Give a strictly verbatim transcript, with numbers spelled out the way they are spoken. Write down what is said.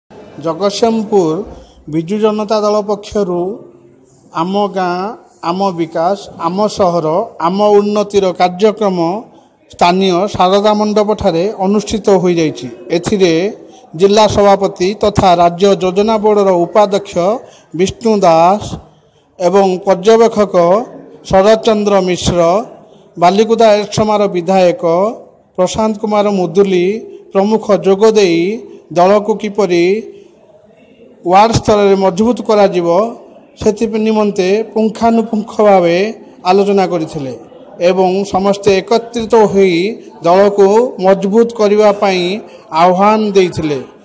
जगतसिंहपुर विजु जनता दल पक्षर आम गाँ आम विकास आम सहर आम उन्नतिर कार्यक्रम स्थानीय शारदा मंडप ठारे अनुष्ठित हो जाइछि। एथिरे जिला सभापति तथा राज्य योजना बोर्डर उपाध्यक्ष विष्णु दास एवं पर्यवेक्षक शरद चंद्र मिश्र बालिकुदा एरसमार विधायक प्रशांत कुमार मुदुली प्रमुख जोगदे दल को किपरि वार्ड स्तर में मजबूत करा जिवो सेति निमंते पुंखानुपुंख भाव आलोचना करथिले एवं समस्ते एकत्रित होई दल को मजबूत करने आह्वान देइथिले।